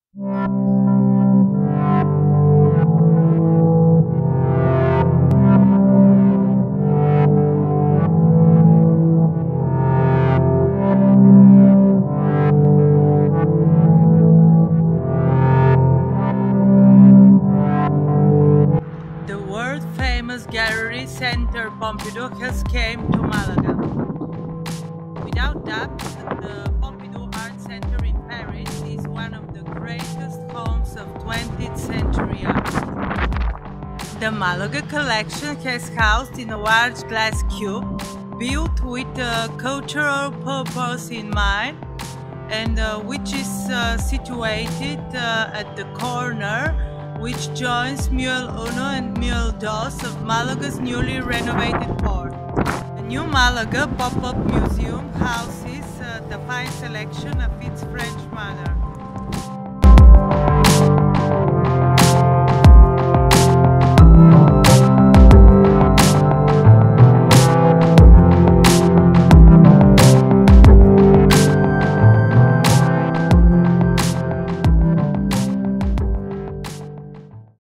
The world-famous gallery center Pompidou has came to Malaga. Without doubt, the Pompidou Art Center in Paris is one of the greatest homes of 20th century art. The Malaga collection has housed in a large glass cube built with a cultural purpose in mind, and which is situated at the corner which joins Muelle Uno and Muelle Dos of Malaga's newly renovated port. The new Malaga pop-up museum houses the fine selection of its French manor.